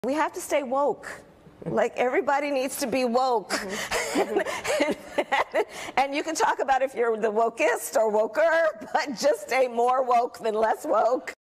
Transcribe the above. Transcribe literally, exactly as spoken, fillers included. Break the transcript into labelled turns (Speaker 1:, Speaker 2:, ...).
Speaker 1: We have to stay woke. Like, everybody needs to be woke. Mm-hmm. and, and, and you can talk about if you're the wokest or woker, but just stay more woke than less woke.